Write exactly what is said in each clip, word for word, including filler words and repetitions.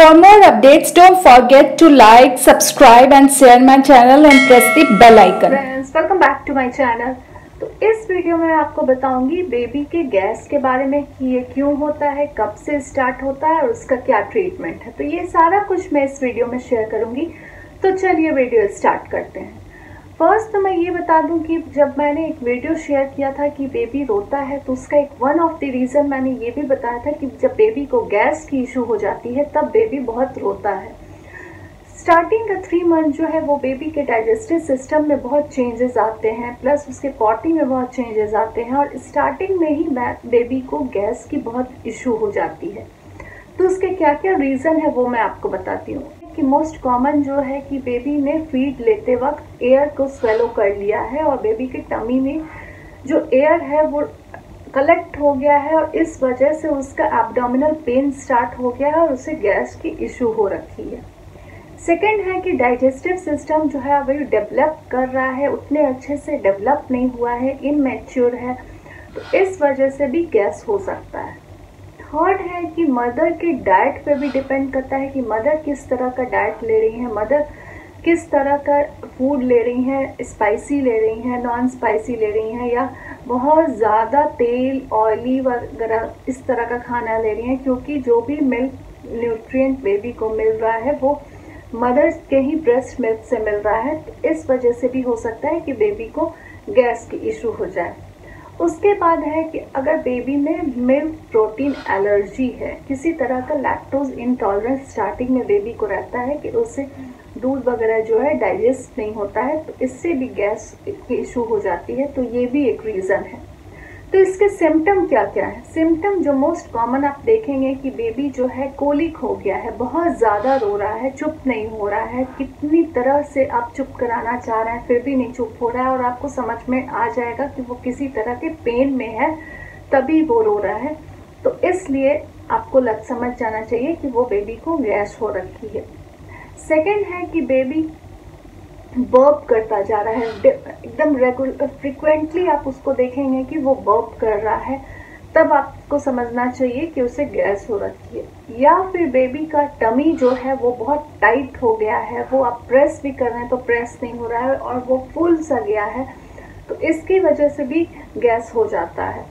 For more updates, don't forget to like, subscribe and share my channel and press the bell icon. Friends, welcome back to my channel. तो इस video में आपको बताऊंगी baby के gas के बारे में कि ये क्यों होता है, कब से स्टार्ट होता है और उसका क्या ट्रीटमेंट है। तो ये सारा कुछ मैं इस वीडियो में शेयर करूंगी। तो चलिए वीडियो स्टार्ट करते हैं। फर्स्ट तो मैं ये बता दूं कि जब मैंने एक वीडियो शेयर किया था कि बेबी रोता है, तो उसका एक वन ऑफ द रीज़न मैंने ये भी बताया था कि जब बेबी को गैस की इशू हो जाती है तब बेबी बहुत रोता है। स्टार्टिंग का थ्री मंथ जो है वो बेबी के डाइजेस्टिव सिस्टम में बहुत चेंजेस आते हैं, प्लस उसके पॉटी में बहुत चेंजेस आते हैं और स्टार्टिंग में ही बेबी को गैस की बहुत इशू हो जाती है। तो उसके क्या क्या रीज़न है वो मैं आपको बताती हूँ। कि मोस्ट कॉमन जो है कि बेबी ने फीड लेते वक्त एयर को स्वेलो कर लिया है और बेबी के टमी में जो एयर है वो कलेक्ट हो गया है और इस वजह से उसका एब्डोमिनल पेन स्टार्ट हो गया है और उसे गैस की इशू हो रखी है। सेकेंड है कि डाइजेस्टिव सिस्टम जो है वही डेवलप कर रहा है, उतने अच्छे से डेवलप नहीं हुआ है, इनमेच्योर है, तो इस वजह से भी गैस हो सकता है। थर्ड है कि मदर के डाइट पे भी डिपेंड करता है कि मदर किस तरह का डाइट ले रही है, मदर किस तरह का फूड ले रही हैं, स्पाइसी ले रही हैं, नॉन स्पाइसी ले रही हैं या बहुत ज़्यादा तेल ऑयली वगैरह इस तरह का खाना ले रही हैं, क्योंकि जो भी मिल्क न्यूट्रिएंट बेबी को मिल रहा है वो मदर के ही ब्रेस्ट मिल्क से मिल रहा है। तो इस वजह से भी हो सकता है कि बेबी को गैस की इशू हो जाए। उसके बाद है कि अगर बेबी में मिल्क प्रोटीन एलर्जी है, किसी तरह का लैक्टोज इंटॉलरेंस स्टार्टिंग में बेबी को रहता है कि उसे दूध वगैरह जो है डाइजेस्ट नहीं होता है, तो इससे भी गैस की इशू हो जाती है। तो ये भी एक रीज़न है। तो इसके सिम्टम क्या क्या है? सिम्टम जो मोस्ट कॉमन आप देखेंगे कि बेबी जो है कोलिक हो गया है, बहुत ज़्यादा रो रहा है, चुप नहीं हो रहा है, कितनी तरह से आप चुप कराना चाह रहे हैं फिर भी नहीं चुप हो रहा है और आपको समझ में आ जाएगा कि वो किसी तरह के पेन में है तभी वो रो रहा है। तो इसलिए आपको लग समझ जाना चाहिए कि वो बेबी को गैस हो रखी है। सेकेंड है कि बेबी बर्प करता जा रहा है एकदम रेगुलर, फ्रिक्वेंटली आप उसको देखेंगे कि वो बर्प कर रहा है, तब आपको समझना चाहिए कि उसे गैस हो रखी है। या फिर बेबी का टमी जो है वो बहुत टाइट हो गया है, वो आप प्रेस भी कर रहे हैं तो प्रेस नहीं हो रहा है और वो फुल सा गया है, तो इसकी वजह से भी गैस हो जाता है।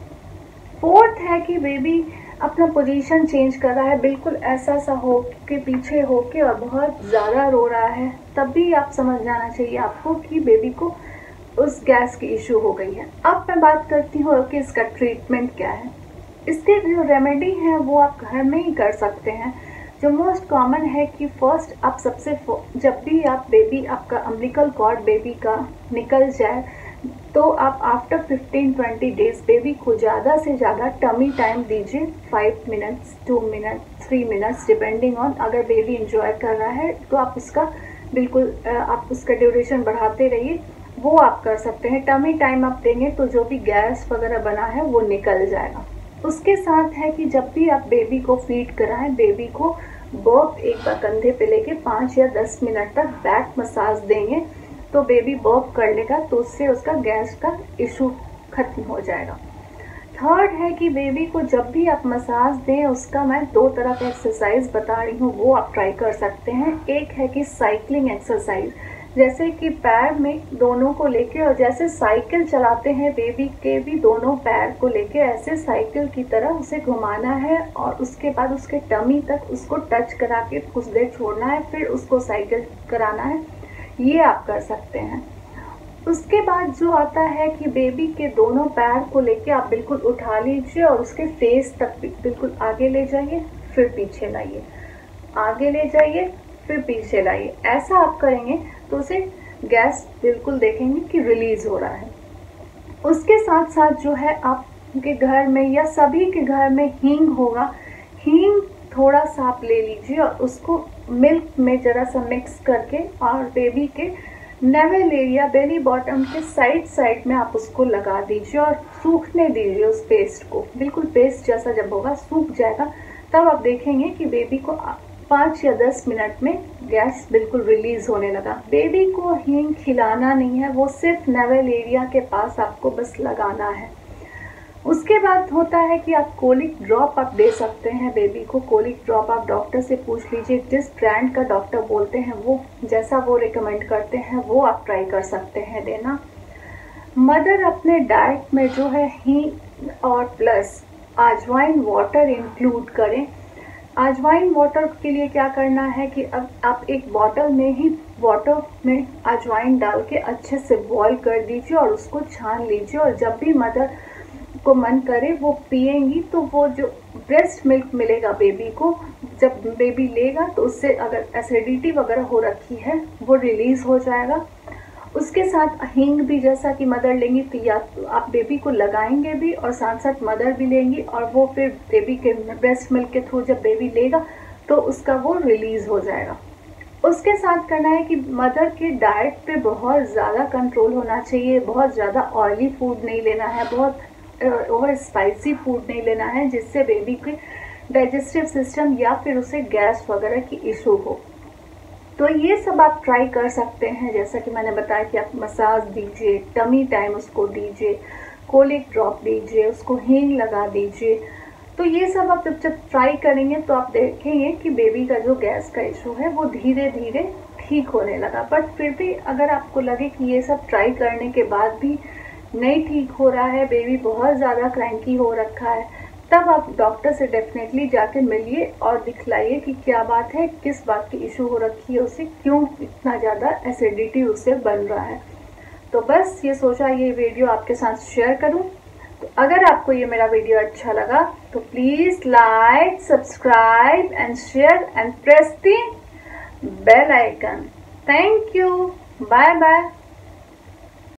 फोर्थ है कि बेबी अपना पोजीशन चेंज कर रहा है, बिल्कुल ऐसा सा हो के पीछे हो के और बहुत ज़्यादा रो रहा है, तब भी आप समझ जाना चाहिए आपको कि बेबी को उस गैस की इशू हो गई है। अब मैं बात करती हूँ कि इसका ट्रीटमेंट क्या है। इसके जो रेमेडी है वो आप घर में ही कर सकते हैं। जो मोस्ट कॉमन है कि फर्स्ट आप सबसे जब भी आप बेबी आपका अम्बिलिकल कॉर्ड बेबी का निकल जाए तो आप after fifteen twenty days baby को ज़्यादा से ज़्यादा टमी टाइम दीजिए, five minutes, two minute, three minutes depending on. अगर बेबी इंजॉय कर रहा है तो आप उसका बिल्कुल आप उसका ड्यूरेशन बढ़ाते रहिए, वो आप कर सकते हैं। टमी टाइम आप देंगे तो जो भी गैस वगैरह बना है वो निकल जाएगा। उसके साथ है कि जब भी आप बेबी को फीड कराएं, बेबी को बर्प एक बार कंधे पे लेके पाँच या दस मिनट तक बैक मसाज देंगे तो बेबी बर्प कर लेगा, तो उससे उसका गैस का इशू खत्म हो जाएगा। थर्ड है कि बेबी को जब भी आप मसाज दें, उसका मैं दो तरह का एक्सरसाइज बता रही हूँ, वो आप ट्राई कर सकते हैं। एक है कि साइकिलिंग एक्सरसाइज, जैसे कि पैर में दोनों को लेके और जैसे साइकिल चलाते हैं बेबी के भी दोनों पैर को लेके ऐसे साइकिल की तरह उसे घुमाना है और उसके बाद उसके टमी तक उसको टच करा के कुछ देर छोड़ना है, फिर उसको साइकिल कराना है। ये आप कर सकते हैं। उसके बाद जो आता है कि बेबी के दोनों पैर को लेके आप बिल्कुल उठा लीजिए और उसके फेस तक बिल्कुल आगे ले जाइए, फिर पीछे लाइए, आगे ले जाइए, फिर पीछे लाइए। ऐसा आप करेंगे तो उसे गैस बिल्कुल देखेंगे कि रिलीज हो रहा है। उसके साथ साथ जो है आपके घर में या सभी के घर में हींग होगा, हींग थोड़ा सा आप ले लीजिए और उसको मिल्क में ज़रा सा मिक्स करके और बेबी के नेवल एरिया, बेली बॉटम के साइड साइड में आप उसको लगा दीजिए और सूखने दीजिए उस पेस्ट को। बिल्कुल पेस्ट जैसा जब होगा, सूख जाएगा, तब आप देखेंगे कि बेबी को पाँच या दस मिनट में गैस बिल्कुल रिलीज होने लगा। बेबी को हींग खिलाना नहीं है, वो सिर्फ नेवल एरिया के पास आपको बस लगाना है। उसके बाद होता है कि आप कोलिक ड्रॉप आप दे सकते हैं बेबी को। कोलिक ड्रॉप आप डॉक्टर से पूछ लीजिए, जिस ब्रांड का डॉक्टर बोलते हैं वो जैसा वो रिकमेंड करते हैं वो आप ट्राई कर सकते हैं देना। मदर अपने डाइट में जो है हींग और प्लस अजवाइन वाटर इंक्लूड करें। अजवाइन वाटर के लिए क्या करना है कि अब आप एक बॉटल में ही वाटर में अजवाइन डाल के अच्छे से बॉईल कर दीजिए और उसको छान लीजिए, और जब भी मदर को मन करे वो पिएंगी तो वो जो ब्रेस्ट मिल्क मिलेगा बेबी को, जब बेबी लेगा तो उससे अगर एसिडिटी वगैरह हो रखी है वो रिलीज हो जाएगा। उसके साथ हींग भी जैसा कि मदर लेंगी तो या तो आप बेबी को लगाएंगे भी और साथ साथ मदर भी लेंगी, और वो फिर बेबी के ब्रेस्ट मिल्क के थ्रू जब बेबी लेगा तो उसका वो रिलीज हो जाएगा। उसके साथ करना है कि मदर के डाइट पे बहुत ज़्यादा कंट्रोल होना चाहिए। बहुत ज़्यादा ऑयली फूड नहीं लेना है, बहुत ओवर स्पाइसी फूड नहीं लेना है जिससे बेबी के डाइजेस्टिव सिस्टम या फिर उसे गैस वगैरह की इशू हो। तो ये सब आप ट्राई कर सकते हैं। जैसा कि मैंने बताया कि आप मसाज दीजिए, टमी टाइम उसको दीजिए, कोलिक ड्रॉप दीजिए, उसको हींग लगा दीजिए। तो ये सब आप जब जब ट्राई करेंगे तो आप देखेंगे कि बेबी का जो गैस का इशू है वो धीरे धीरे ठीक होने लगा। बट फिर भी अगर आपको लगे कि ये सब ट्राई करने के बाद भी नहीं ठीक हो रहा है, बेबी बहुत ज़्यादा क्रैंकी हो रखा है, तब आप डॉक्टर से डेफिनेटली जाके मिलिए और दिखलाइए कि क्या बात है, किस बात की इशू हो रखी है उसे, क्यों इतना ज़्यादा एसिडिटी उससे बन रहा है। तो बस ये सोचा ये वीडियो आपके साथ शेयर करूं। तो अगर आपको ये मेरा वीडियो अच्छा लगा तो please like, subscribe and share and press the bell icon. Thank you, bye bye.